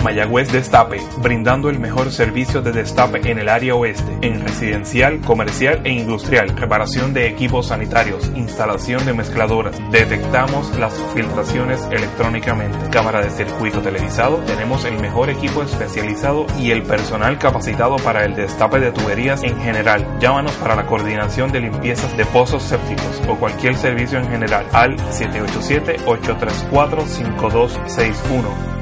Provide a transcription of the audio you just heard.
Mayagüez Destape, brindando el mejor servicio de destape en el área oeste, en residencial, comercial e industrial, reparación de equipos sanitarios, instalación de mezcladoras, detectamos las filtraciones electrónicamente, cámara de circuito televisado, tenemos el mejor equipo especializado y el personal capacitado para el destape de tuberías en general. Llámanos para la coordinación de limpiezas de pozos sépticos o cualquier servicio en general al 787-834-5261.